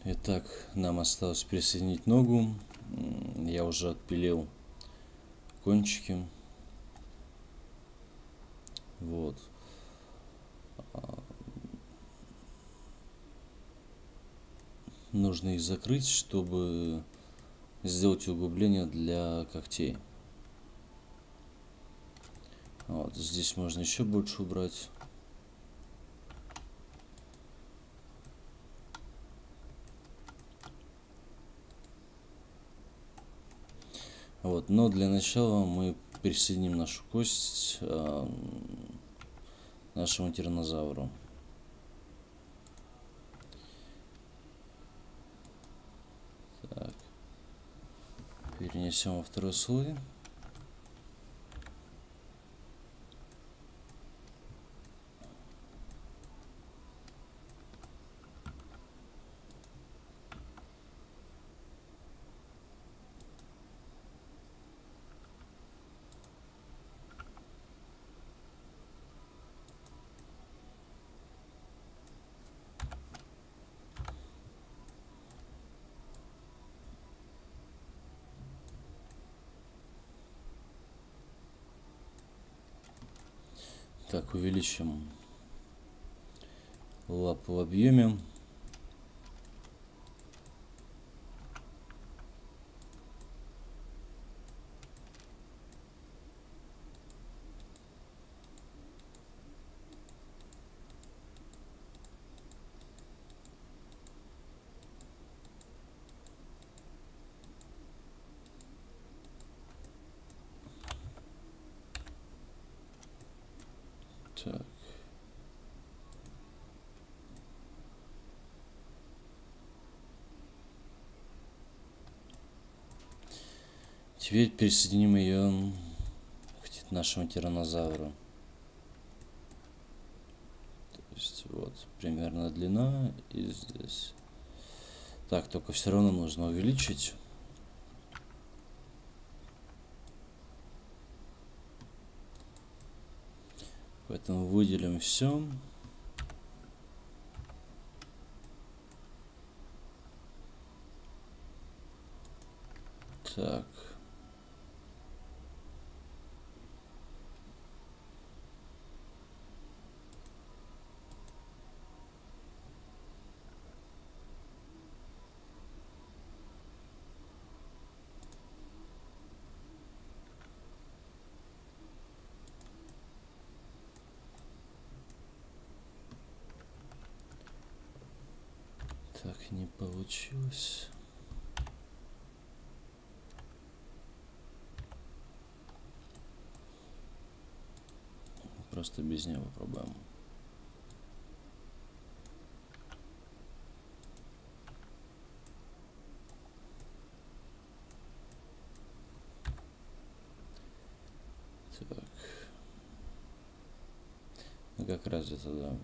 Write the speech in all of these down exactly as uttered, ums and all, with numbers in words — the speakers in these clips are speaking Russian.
Итак, нам осталось присоединить ногу. Я уже отпилил кончики. Вот. Нужно их закрыть, чтобы сделать углубление для когтей. Вот. Здесь можно еще больше убрать. Вот. Но для начала мы присоединим нашу кость э, нашему тираннозавру. Так. Перенесем во второй слой. Так, увеличим лапу в объеме. Так. Теперь присоединим ее к нашему тираннозавру. То есть вот примерно длина и здесь. Так, только все равно нужно увеличить. Поэтому выделим все. Так. Так, не получилось. Просто без него попробуем. Так. Ну как раз это да.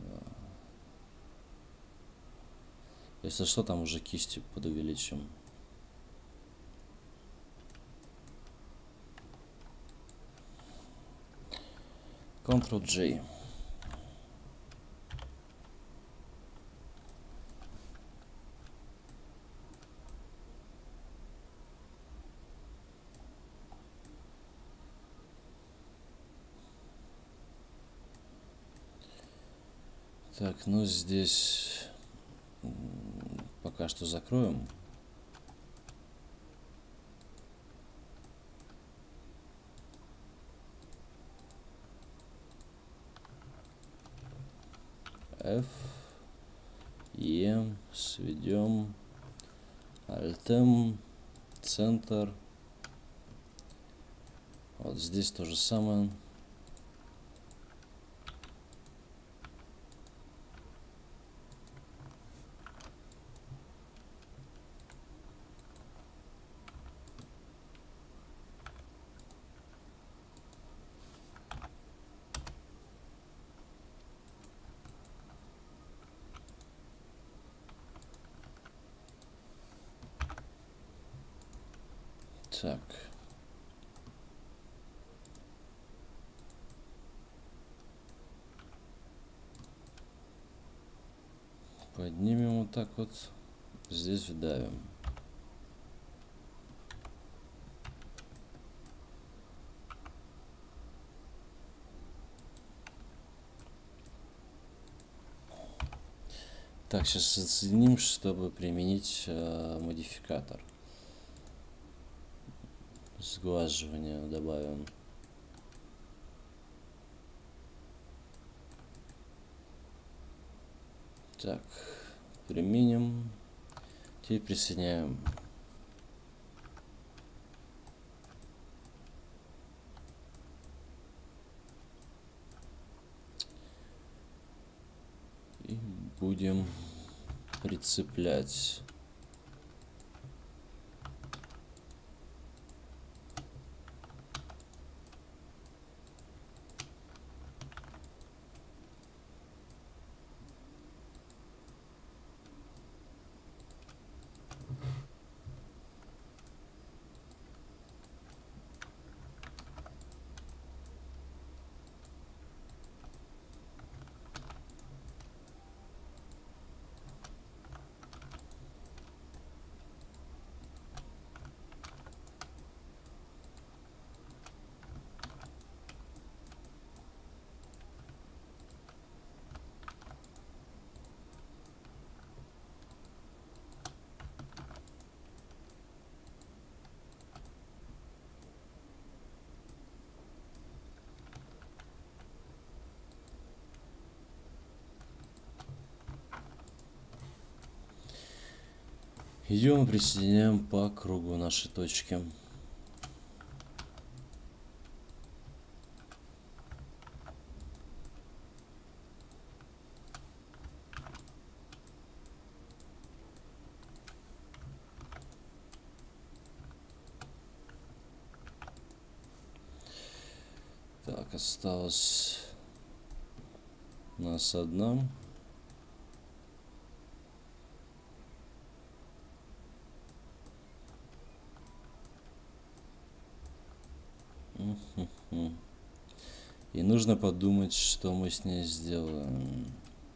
Если что, там уже кистью подувеличим. контрол джей. Так, ну здесь пока что закроем. F, E, сведем, Alt-M, центр. Вот здесь то же самое. Так. Поднимем вот так вот Здесь вдавим. Так, сейчас соединим, чтобы применить э, модификатор. Сглаживание добавим. Так, применим. Теперь присоединяем. И будем прицеплять. Идем, присоединяем по кругу наши точки. Так, осталось у нас одна. И нужно подумать, что мы с ней сделаем.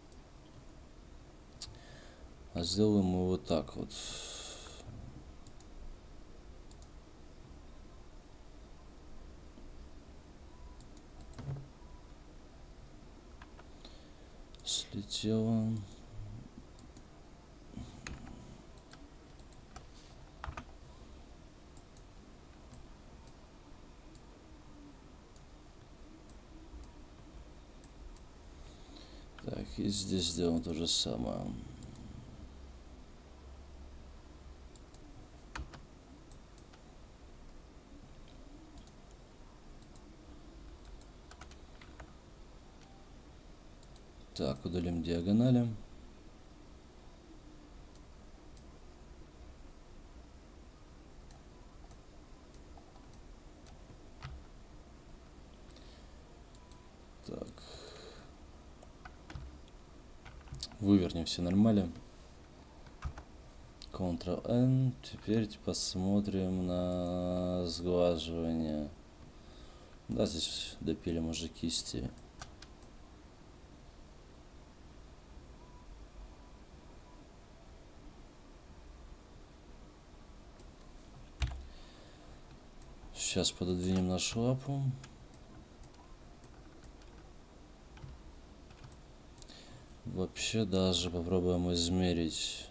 А сделаем мы вот так вот. Слетело. Так, и здесь сделаем то же самое. Так, удалим диагонали. Так. Вывернем все нормально. контрол-эн. Теперь посмотрим на сглаживание. Да, здесь допилим уже кисти. Сейчас пододвинем нашу лапу. Вообще даже попробуем измерить.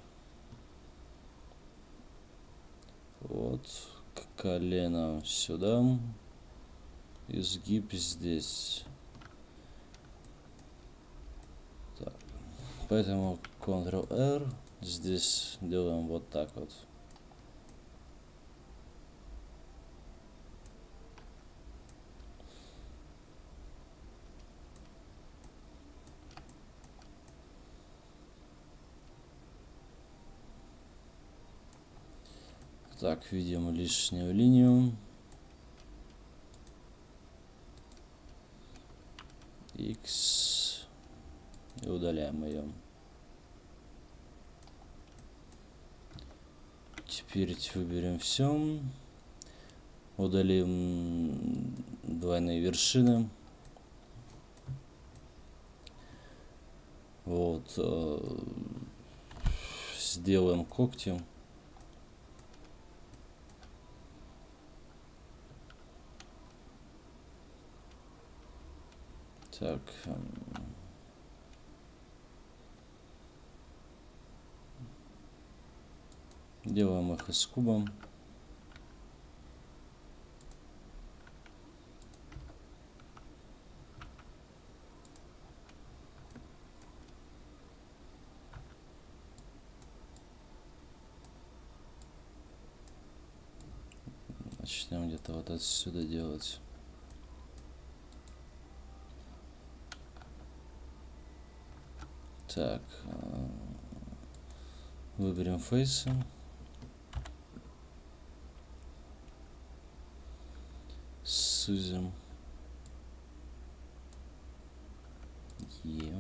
Вот к колену сюда. Изгиб здесь. Так. Поэтому контрол-эр. Здесь делаем вот так вот. Так, видим лишнюю линию. X. И удаляем ее. Теперь выберем все. Удалим двойные вершины. Вот. сделаем когтем. Так. Делаем их из куба. Начнем где-то вот отсюда делать. Так. Выберем фейсы. Сузим. Е.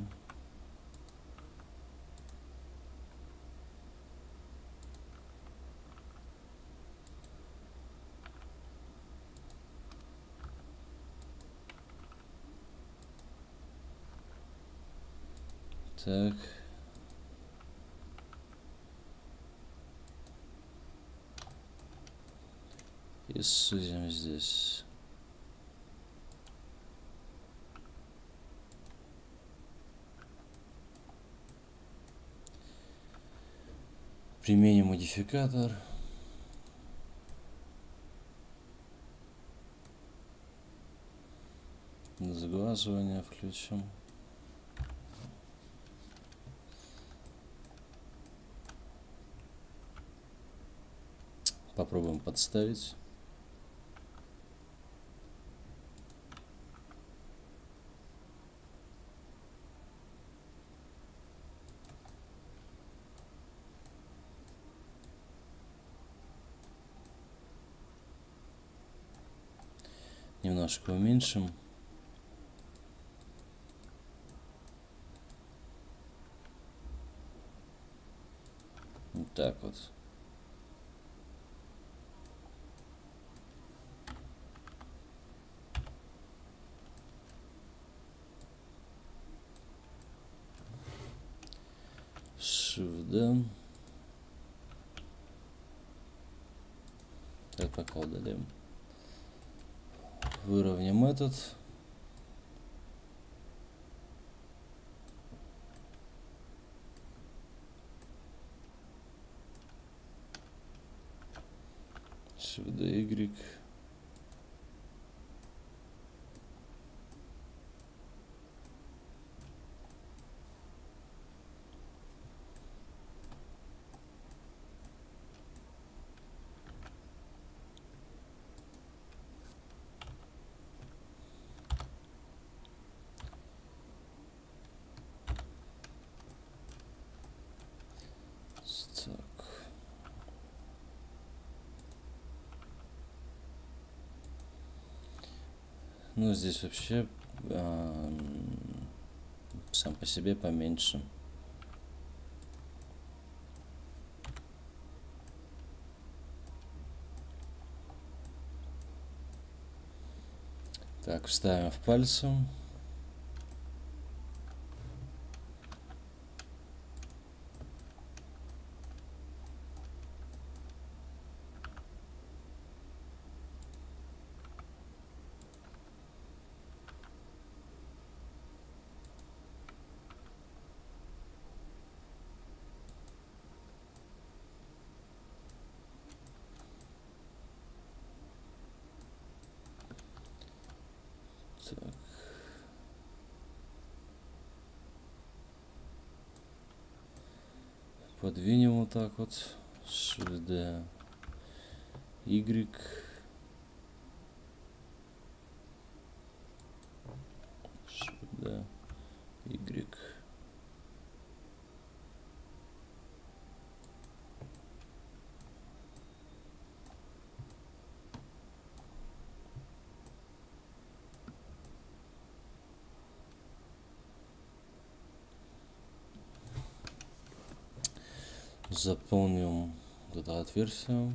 Так. И сузим здесь. Применим модификатор. Заглаживание включим. Попробуем подставить. Немножко уменьшим. Вот так вот. Shift-D. Так, пока удалим. Выровняем этот. Shift-D, Y. Так. Ну, здесь вообще э, сам по себе поменьше. Так, вставим в пальцы. Так. Подвинем вот так вот. Shift-D, Y. Shift-D, Y. Заполним вот это отверстие.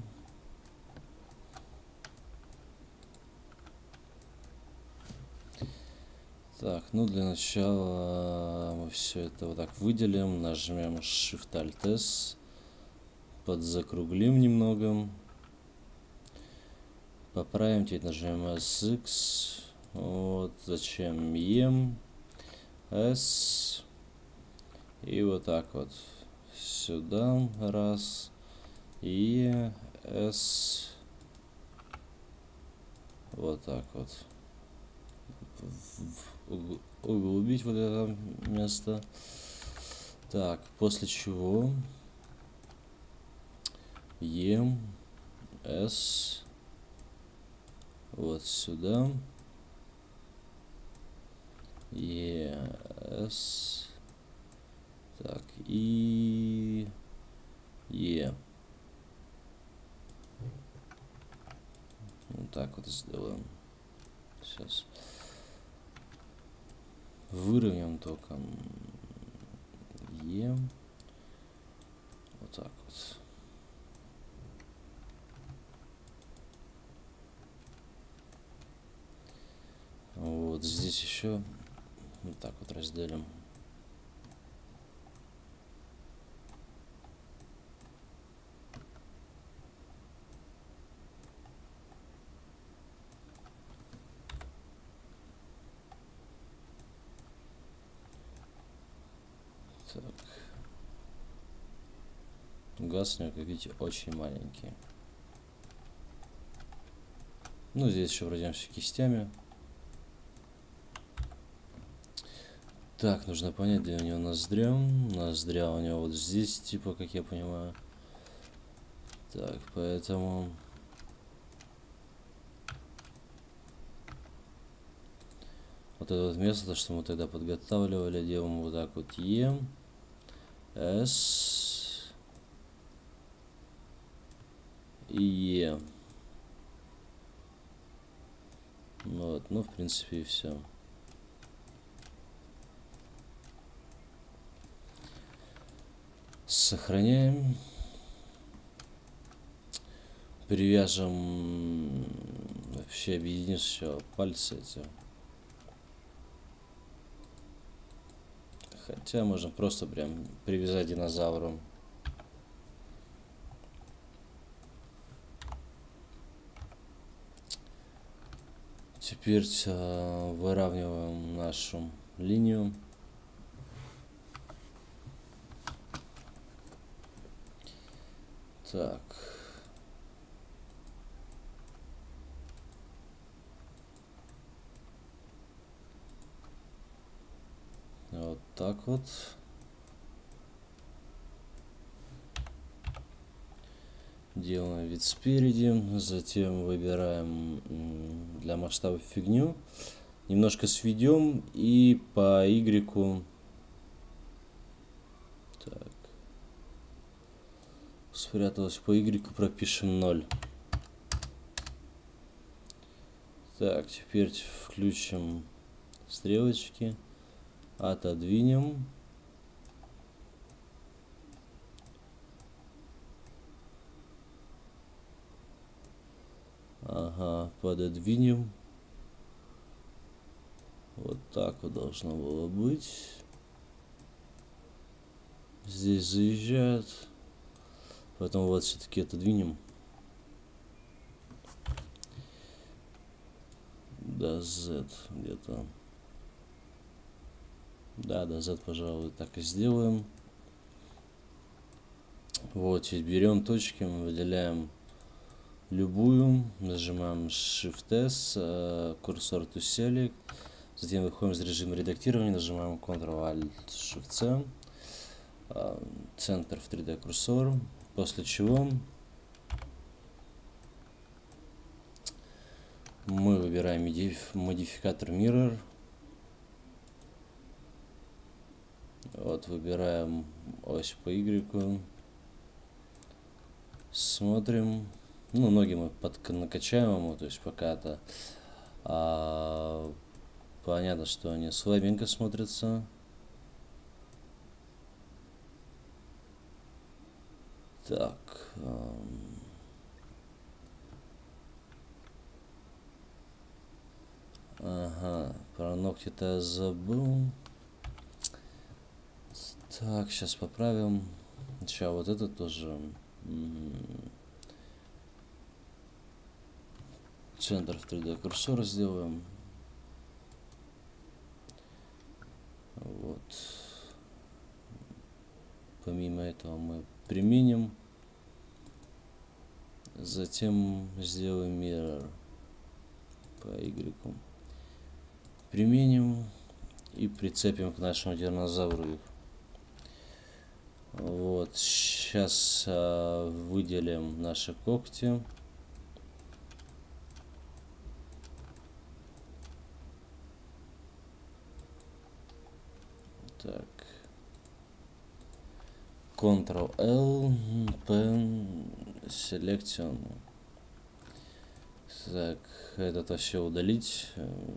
Так, ну для начала мы все это вот так выделим, нажмем Shift-Alt-S, подзакруглим немного. Поправим, теперь нажимаем эс икс. Вот, зачем E, S. И вот так вот. Сюда. Раз. И S. Вот так вот. Углубить вот это место. Так, после чего E, S. Вот сюда. E, S. Так, и E. Вот так вот сделаем. Сейчас. Выровняем только E. Вот так вот. Вот здесь еще вот так вот разделим. Так. Газ, как видите, очень маленький. Ну, здесь еще пройдемся кистями. Так, нужно понять, где у него ноздря. Ноздря у него вот здесь, типа, как я понимаю. Так, поэтому... Вот это вот место, что мы тогда подготавливали, делаем вот так вот E, S и E. Вот, ну, в принципе, и все. Сохраняем. Привяжем, вообще объединишь еще пальцы эти. Хотя можно просто прям привязать динозавру. Теперь выравниваем нашу линию. Так. Вот так вот. Делаем вид спереди, затем выбираем для масштаба фигню, немножко сведем и по Y, так, спряталось, по Y пропишем ноль. Так, теперь включим стрелочки, отодвинем. Ага, пододвинем. Вот так вот должно было быть. Здесь заезжает. Потом вот все-таки отодвинем. До Z где-то. Да, до Z, пожалуй, так и сделаем. Вот, теперь берем точки, мы выделяем любую, нажимаем Shift-S, курсор to select, затем выходим из режима редактирования, нажимаем Ctrl-Alt-Shift-C, центр в три дэ курсор, после чего мы выбираем модификатор Mirror, вот, выбираем ось по Y, смотрим. Ну, ноги мы под накачаем ему, то есть пока-то а, понятно, что они слабенько смотрятся. Так. А, ага, про ногти-то я забыл. Так, сейчас поправим. Сейчас вот это тоже Центр в три дэ курсор сделаем. Вот. Помимо этого мы применим. Затем сделаем mirror по Y. Применим и прицепим к нашему динозавру их. Вот. Сейчас а, выделим наши когти. Так. контрол-L, Pen, Selection. Так, это вообще удалить.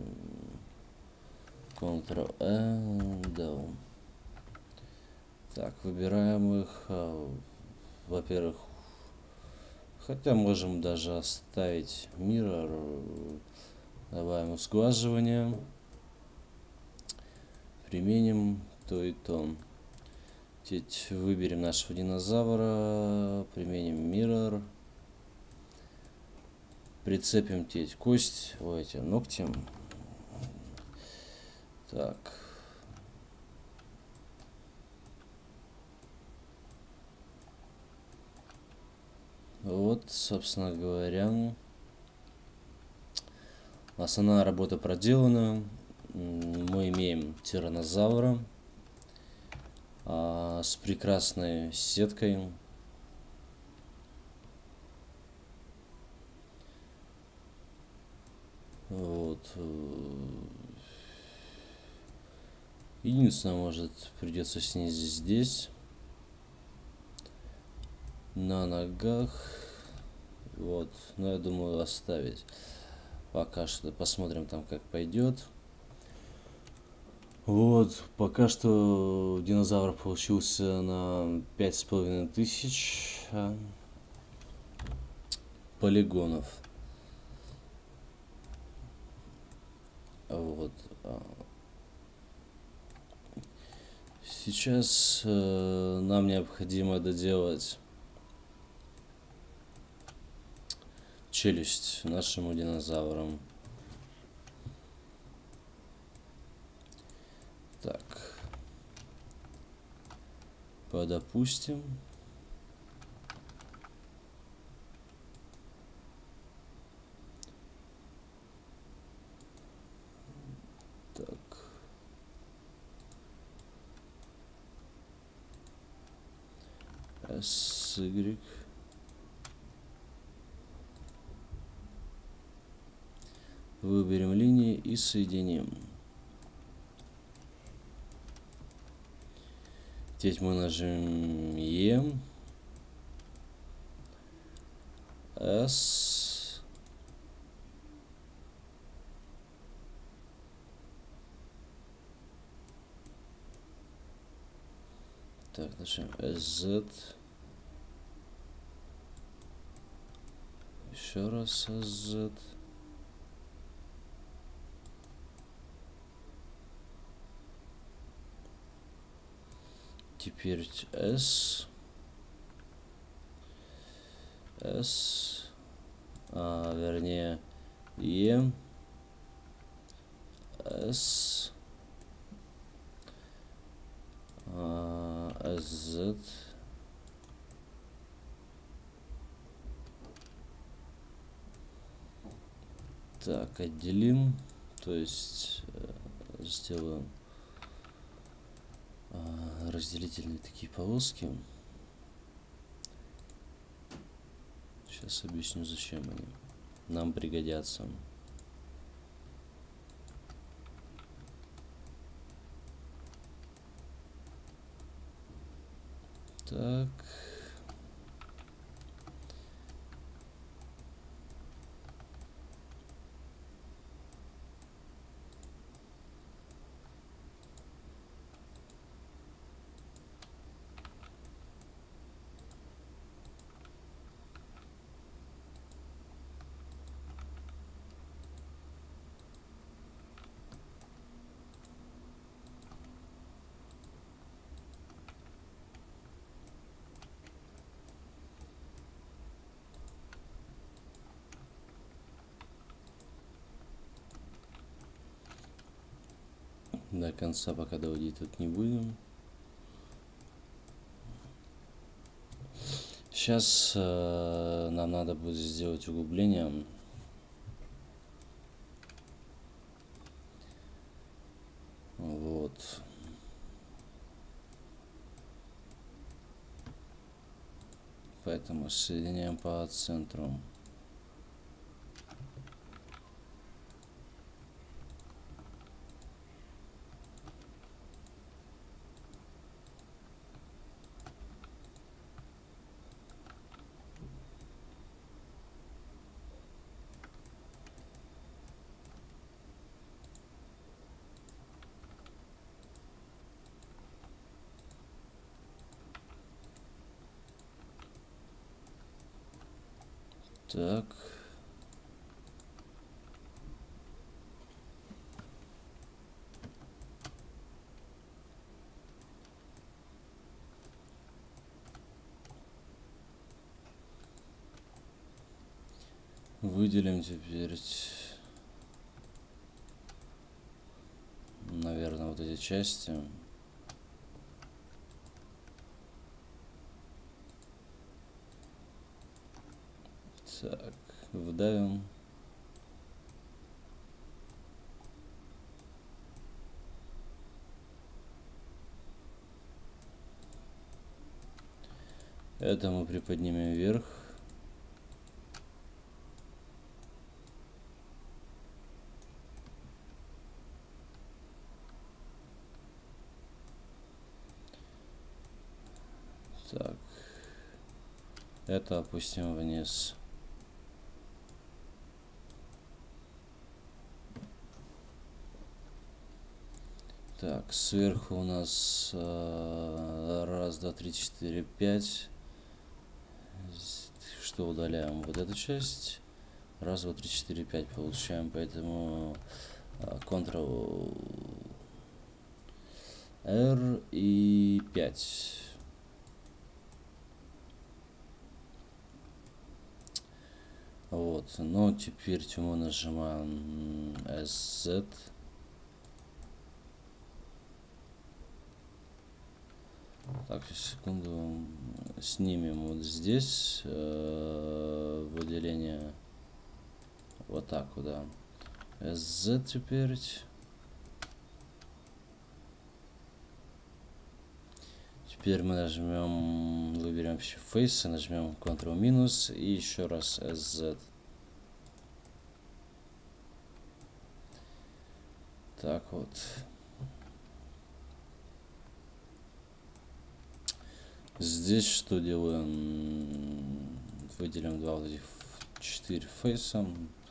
контрол-L, Down. Так, выбираем их. Во-первых, хотя можем даже оставить Mirror. Добавим сглаживание. Применим то и то. Теперь выберем нашего динозавра. Применим Mirror. Прицепим теперь кость. Ой, эти ногти. Так. Вот, собственно говоря, основная работа проделана. Мы имеем тираннозавра а, с прекрасной сеткой. Вот. Единственное, может, придется снизить здесь. На ногах. Вот. Но я думаю оставить. Пока что посмотрим там, как пойдет. Вот. Пока что динозавр получился на пять с половиной тысяч полигонов. Вот. Сейчас э, нам необходимо доделать челюсть нашему динозавру. Так. Подопустим. Так. эс игрек. Выберем линии и соединим. Теперь мы нажмем E, S, так, нажмем Z, еще раз Z. Теперь S, S, а, вернее E, S, а, S, так, отделим, то есть сделаем разделительные такие полоски. Сейчас объясню, зачем они нам пригодятся. Так. До конца пока доводить тут не будем. Сейчас э, нам надо будет сделать углубление. Вот. Поэтому соединяем по центру. Так. Выделим теперь, наверное, вот эти части. Так, вдавим. Это мы приподнимем вверх. Так. Это опустим вниз. Так, сверху у нас э, раз, два, три, четыре, пять. Что удаляем? Вот эту часть. Раз, два, три, четыре, пять получаем. Поэтому э, Ctrl R и пять. Вот. Но теперь мы нажимаем эс зет. Так, секунду, снимем вот здесь э, выделение вот так вот, да. эс зет теперь. Теперь мы нажмем, выберем Face, нажмем Ctrl минус и еще раз эс зет. Так вот. Здесь что делаем? Выделим два вот этих четыре фейса.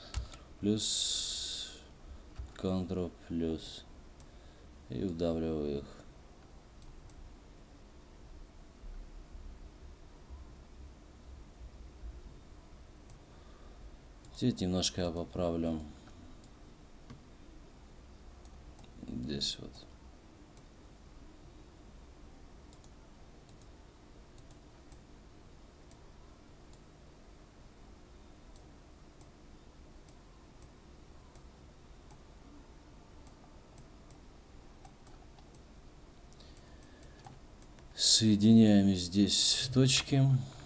Плюс Ctrl плюс. И вдавливаю их. Здесь немножко я поправлю. Здесь вот. Соединяем здесь точки.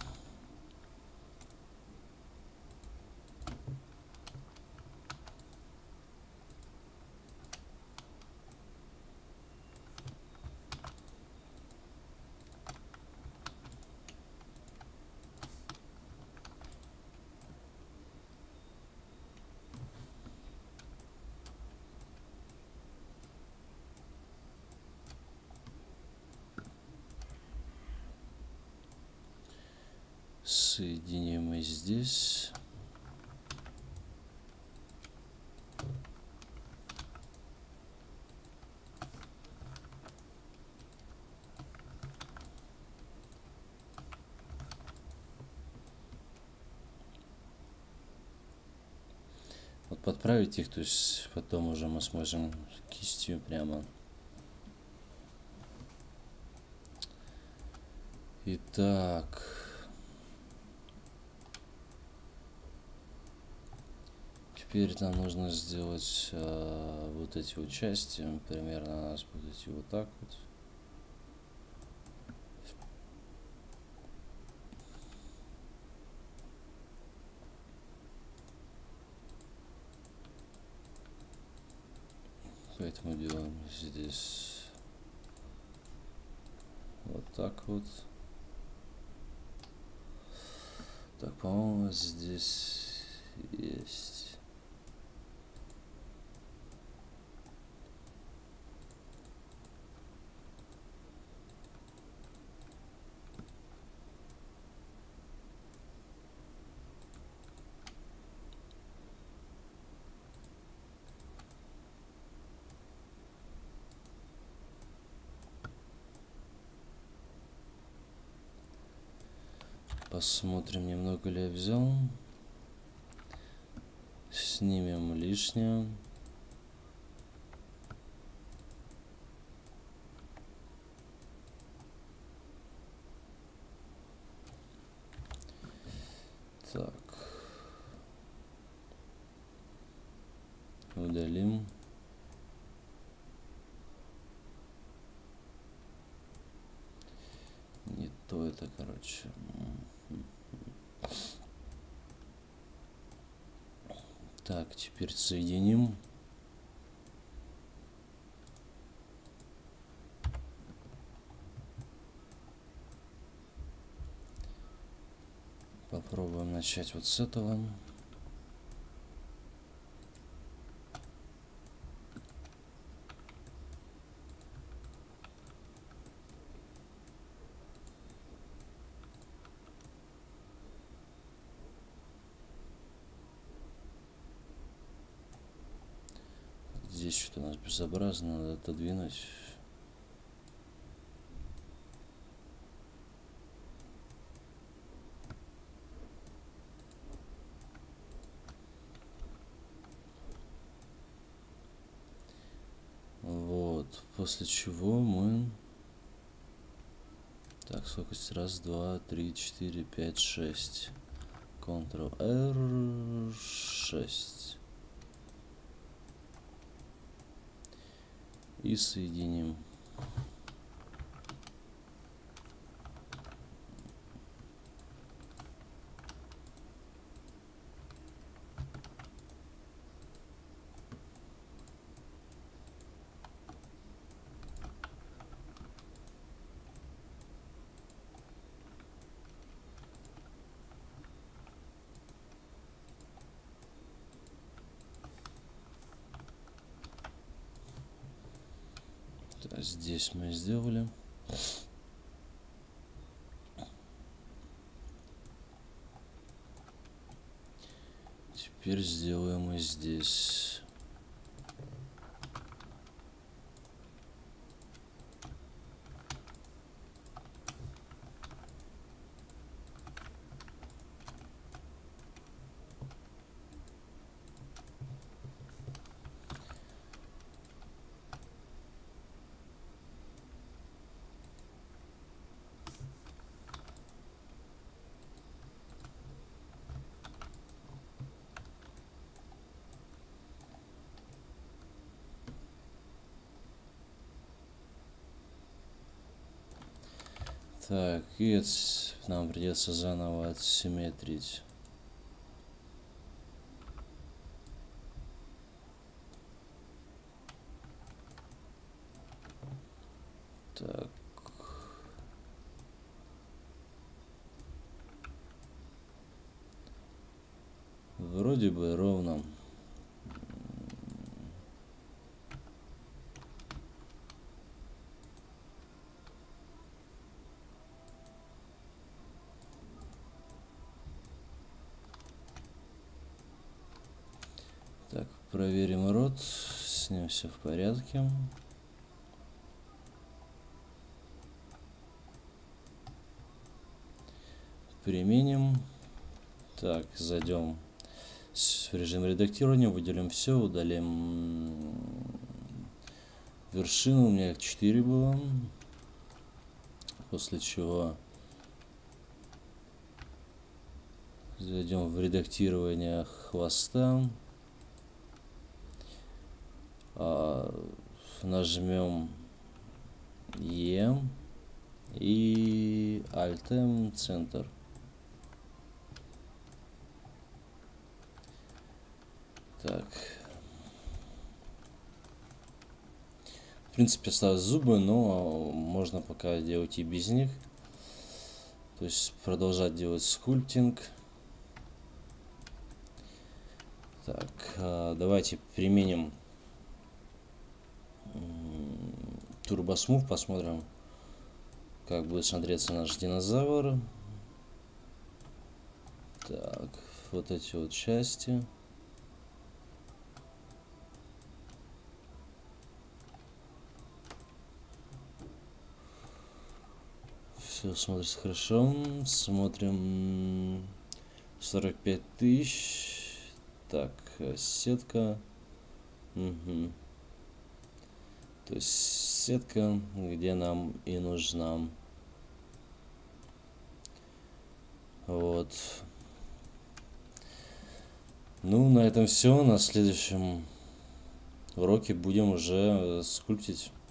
Соединим и здесь. Вот подправить их, то есть потом уже мы сможем кистью прямо. Итак. Теперь нам нужно сделать а, вот эти вот части. Примерно у нас будут идти вот так вот. Поэтому делаем здесь вот так вот. Так, по-моему, здесь есть. Посмотрим, немного ли я взял. Снимем лишнее. Так. Удалим. Не то это, короче. Так, теперь соединим. Попробуем начать вот с этого. Здесь что-то у нас безобразно, надо отодвинуть. Вот, после чего мы... Так, сколько здесь? Раз, два, три, четыре, пять, шесть. контрол-эр шесть. И соединим. Здесь мы сделали. Теперь сделаем и здесь. Так, и нам придется заново отсимметрить. Так. Вроде бы ровно. Так, проверим рот, с ним все в порядке. Применим. Так, зайдем в режим редактирования, выделим все, удалим вершину, у меня их четыре было. После чего зайдем в редактирование хвоста. А, нажмем E и Alt-M, Center. Так. В принципе, осталось зубы, но можно пока делать и без них. То есть продолжать делать скульптинг. Так, давайте применим Turbo Smooth, посмотрим, как будет смотреться наш динозавр. Так, вот эти вот части. Все смотрится хорошо. Смотрим сорок пять тысяч. Так, сетка. Угу. То есть сетка, где нам и нужна. Вот. Ну, на этом все. На следующем уроке будем уже скульптить